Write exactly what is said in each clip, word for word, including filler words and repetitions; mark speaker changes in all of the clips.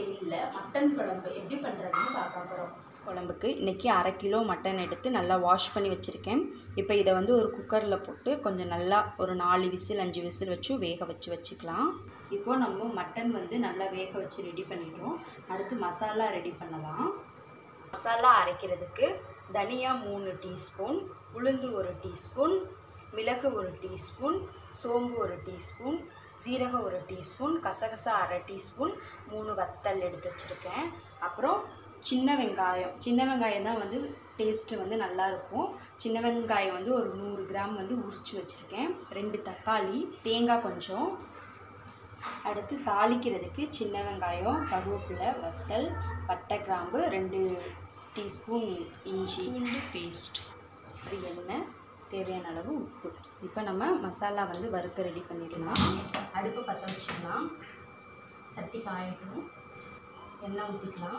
Speaker 1: ஸ்டைலில் மட்டன் குழம்பு எப்படி பண்ணுறதுன்னு பார்க்க போகிறோம். குழம்புக்கு இன்றைக்கி அரை கிலோ மட்டன் எடுத்து நல்லா வாஷ் பண்ணி வச்சுருக்கேன். இப்போ இதை வந்து ஒரு குக்கரில் போட்டு கொஞ்சம் நல்லா ஒரு நாலு விசில் அஞ்சு விசில் வச்சு வேக வச்சு வச்சுக்கலாம். இப்போது நம்ம மட்டன் வந்து நல்லா வேக வச்சு ரெடி பண்ணிடுறோம். அடுத்து மசாலா ரெடி பண்ணலாம். மசாலா அரைக்கிறதுக்கு தனியா மூணு டீஸ்பூன், உளுந்து ஒரு டீஸ்பூன், மிளகு ஒரு டீஸ்பூன், சோம்பு ஒரு டீஸ்பூன், ஜீரகம் ஒரு டீஸ்பூன், கசகசா அரை டீஸ்பூன், மூணு வத்தல் எடுத்து வச்சுருக்கேன். அப்புறம் சின்ன வெங்காயம் சின்ன வெங்காயம் தான் வந்து டேஸ்ட்டு வந்து நல்லாயிருக்கும். சின்ன வெங்காயம் வந்து ஒரு நூறு கிராம் வந்து உரித்து வச்சுருக்கேன். ரெண்டு தக்காளி, தேங்காய் கொஞ்சம். அடுத்து தாளிக்கிறதுக்கு சின்ன வெங்காயம், கருவேப்பிலை, வத்தல், பட்டை, கிராம்பு, ரெண்டு டீஸ்பூன் இஞ்சி பூண்டு பேஸ்ட், ஒரு எண்ணெய், தேவையான அளவு உப்பு. இப்போ நம்ம மசாலா வந்து வறுக்க ரெடி பண்ணிடலாம். அடுப்பு பற்ற வச்சுக்கலாம். சட்டி காயட்டும். எண்ணெய் ஊற்றிக்கலாம்.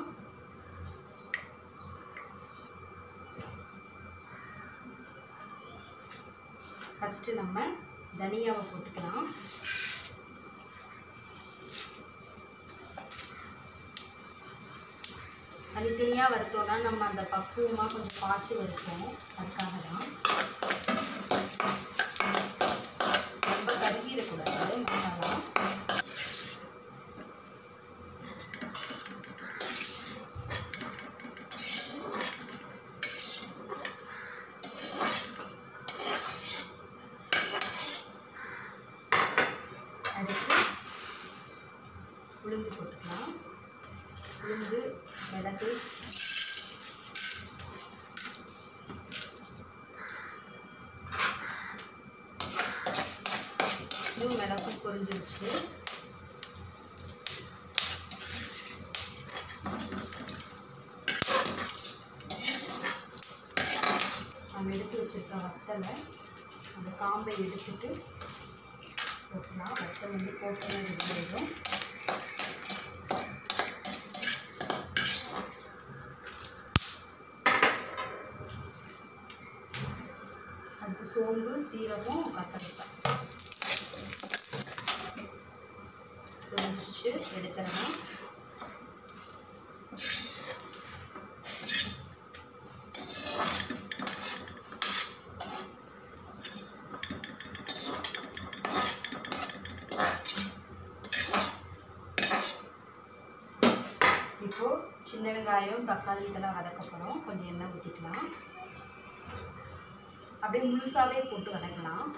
Speaker 1: ஃபஸ்ட்டு நம்ம தனியாவை போட்டுக்கலாம். தனித்தனியாக வறுத்தோன்னா நம்ம அந்த பக்குவமாக கொஞ்சம் பார்த்து வறுப்போம். அதுக்காக தான் ரொம்ப கருகிடக்கூடாது மசாலா. அடுத்து உளுந்து போட்டுக்கலாம். உளுந்து, மிளகு, இன்னும் மிளகு பொரிஞ்சிருச்சு. நம்ம எடுத்து வச்சுருக்க வத்தலை அந்த காம்பை எடுத்துட்டு போட்டுக்கலாம். வத்தல் வந்து போட்டோன்னு ரெடியாயிடும். அடுத்து சோம்பு, சீரகம், கசகசா பொரிஞ்சிருச்சு. எடுத்துடலாம். இப்போது சின்ன வெங்காயம், தக்காளி இதெல்லாம் வதக்கப்படும். கொஞ்சம் எண்ணெய் ஊற்றிக்கலாம். அப்படியே முழுசாகவே போட்டு வதக்கலாம்.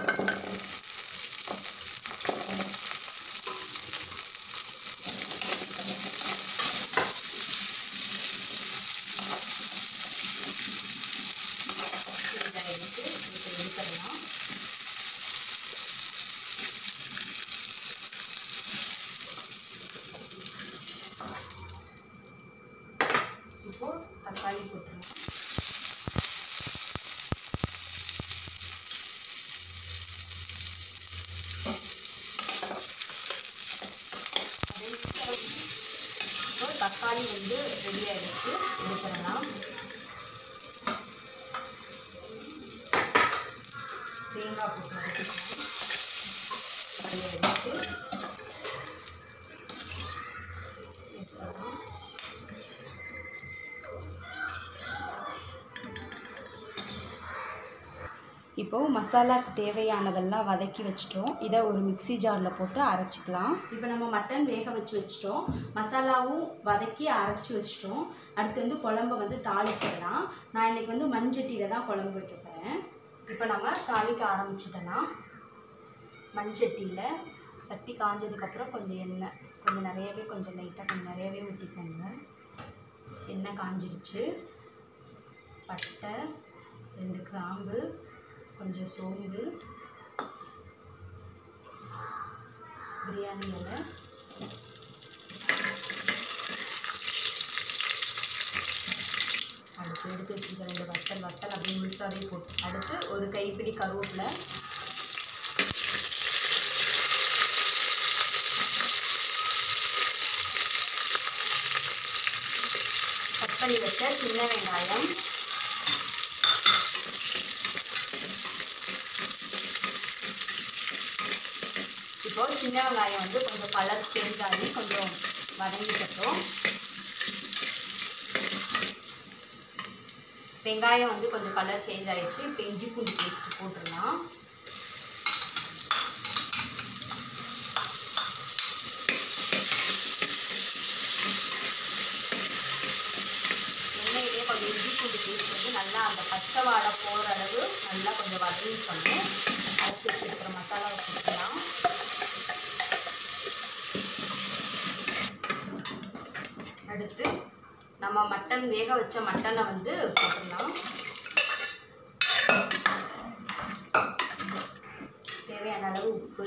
Speaker 1: இப்போ தக்காளி போட்டுருவோம். தக்காளி வந்து ரெடி ஆகிடுச்சு. எடுத்துடலாம். தேங்காய் போட்டு வதக்கிக்கலாம். அதை எடுத்து எடுத்துடலாம். இப்போது மசாலாக்கு தேவையானதெல்லாம் வதக்கி வச்சிட்டோம். இதை ஒரு மிக்சி ஜாரில் போட்டு அரைச்சிக்கலாம். இப்போ நம்ம மட்டன் வேக வச்சு வச்சிட்டோம். மசாலாவும் வதக்கி அரைச்சி வச்சிட்டோம். அடுத்து வந்து குழம்பை வந்து தாளிச்சிடலாம். நான் இன்றைக்கி வந்து மண்சட்டியில் தான் குழம்பு வைக்க போகிறேன். இப்போ நம்ம தாளிக்க ஆரம்பிச்சிடலாம். மண்சட்டியில் சட்டி காஞ்சதுக்கப்புறம் கொஞ்சம் எண்ணெய், கொஞ்சம் நிறையவே, கொஞ்சம் லைட்டாக கொஞ்சம் நிறையவே ஊற்றிக்கோங்க. எண்ணெய் காஞ்சிருச்சு. பட்டை, ரெண்டு கிராம்பு, கொஞ்சம் சோம்பு, பிரியாணி இலை, அடுத்து எடுத்து வச்சுருக்க ரெண்டு வத்தல் வத்தல் அப்படியே முழுசாகவே போட்டு, அடுத்து ஒரு கைப்பிடி கருவேப்பிலை, கட் பண்ணி வச்ச சின்ன வெங்காயம், இப்போ சின்ன வெங்காயம் வந்து கொஞ்சம் கலர் சேஞ்ச் ஆகி கொஞ்சம் வதங்கிட்டோம். வெங்காயம் வந்து கொஞ்சம் கலர் சேஞ்ச் ஆகிடுச்சு. இப்போ இஞ்சி பூண்டு பேஸ்ட்டு போட்டுடலாம். எண்ணெயிலே கொஞ்சம் இஞ்சி பூண்டு பேஸ்ட் வந்து நல்லா அந்த பச்சை வாடை போகிற அளவு நல்லா கொஞ்சம் வதங்கிக்கணும். அரைச்சி வச்சுருக்கிற மசாலாவை போட்டுக்கலாம். அடுத்து நம்ம மட்டன் வேக வச்ச மட்டனை வந்து போட்டுடலாம். தேவையான அளவு உப்பு,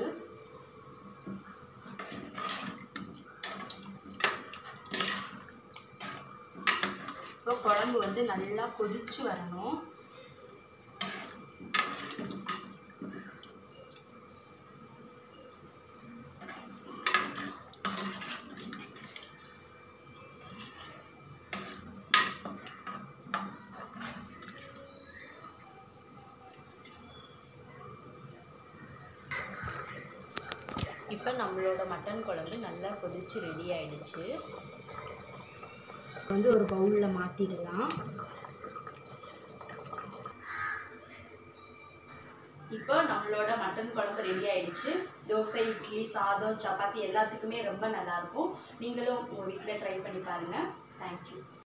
Speaker 1: இப்போ குழம்பு வந்து நல்லா கொதிச்சு வரணும். இப்போ நம்மளோட மட்டன் குழம்பு நல்லா கொதிச்சு ரெடி ஆயிடுச்சு. வந்து ஒரு பவுலில் மாற்றிடலாம். இப்போ நம்மளோட மட்டன் குழம்பு ரெடி ஆயிடுச்சு. தோசை, இட்லி, சாதம், சப்பாத்தி எல்லாத்துக்குமே ரொம்ப நல்லாயிருக்கும். நீங்களும் உங்கள் வீட்டில் ட்ரை பண்ணி பாருங்கள். தேங்க்யூ.